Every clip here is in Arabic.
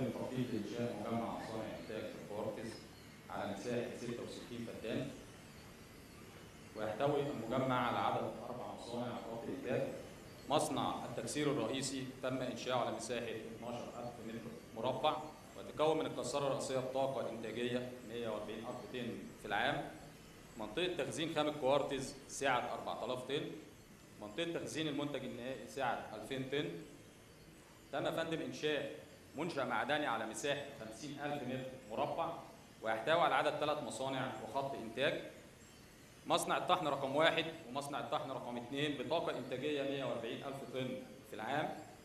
يتم تخطيط لإنشاء مجمع مصانع إنتاج في الكوارتز على مساحة 66 فدان، ويحتوي المجمع على عدد 4 مصانع خط إنتاج. مصنع التكسير الرئيسي تم إنشاؤه على مساحة 12,000 متر مربع، ويتكون من الكسارة الرئيسية بطاقة إنتاجية 140,000 طن في العام. منطقة تخزين خام الكوارتز سعة 4,000 طن. منطقة تخزين المنتج النهائي سعة 2,000 طن. تم يا فندم إنشاء منشأ معدني على مساحة 50,000 متر مربع، ويحتوي على عدد 3 مصانع وخط إنتاج. مصنع الطحن رقم 1 ومصنع الطحن رقم 2 بطاقة إنتاجية 140,000 طن في العام.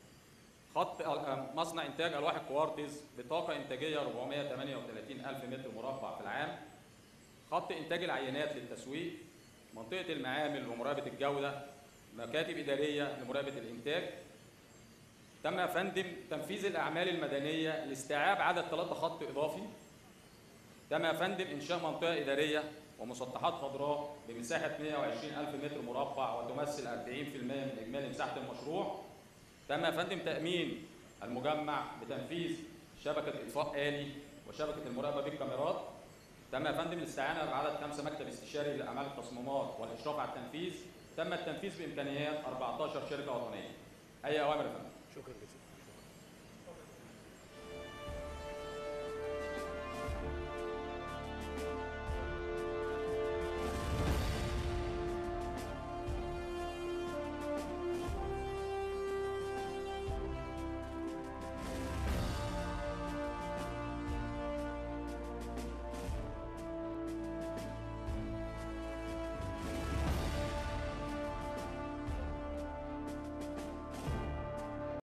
مصنع إنتاج ألواح الكوارتز بطاقة إنتاجية 438,000 متر مربع في العام. خط إنتاج العينات للتسويق. منطقة المعامل ومراقبة الجودة. مكاتب إدارية لمراقبة الإنتاج. تم يا فندم تنفيذ الأعمال المدنية لاستيعاب عدد 3 خط إضافي. تم يا فندم إنشاء منطقة إدارية ومسطحات خضراء بمساحة 120,000 متر مربع وتمثل 40% من إجمالي مساحة المشروع. تم يا فندم تأمين المجمع بتنفيذ شبكة إطفاء آلي وشبكة المراقبة بالكاميرات. تم يا فندم الاستعانة بعدد 5 مكتب استشاري لأعمال التصميمات والإشراف على التنفيذ. تم التنفيذ بإمكانيات 14 شركة وطنية. أي أوامر يا فندم؟ شكرا جدا.